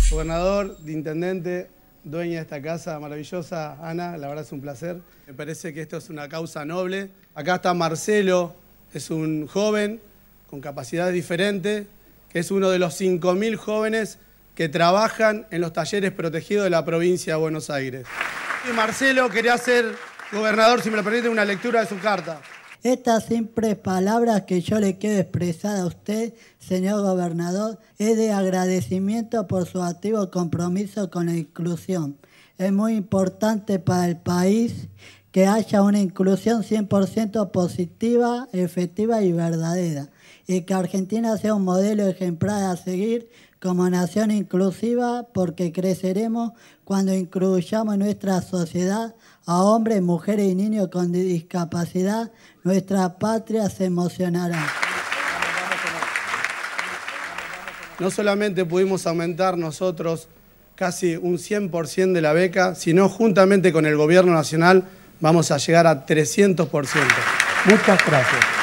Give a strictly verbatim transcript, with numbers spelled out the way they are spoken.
Gobernador, de intendente, dueña de esta casa maravillosa, Ana, la verdad es un placer. Me parece que esto es una causa noble. Acá está Marcelo, es un joven con capacidades diferentes, que es uno de los cinco mil jóvenes que trabajan en los talleres protegidos de la provincia de Buenos Aires. Y Marcelo quería ser gobernador, si me lo permite, una lectura de su carta. Estas simples palabras que yo le quiero expresar a usted, señor gobernador, es de agradecimiento por su activo compromiso con la inclusión. Es muy importante para el país que haya una inclusión cien por ciento positiva, efectiva y verdadera, y que Argentina sea un modelo ejemplar a seguir como nación inclusiva, porque creceremos cuando incluyamos en nuestra sociedad a hombres, mujeres y niños con discapacidad. Nuestra patria se emocionará. No solamente pudimos aumentar nosotros casi un cien por ciento de la beca, sino juntamente con el Gobierno Nacional vamos a llegar a trescientos por ciento. Muchas gracias.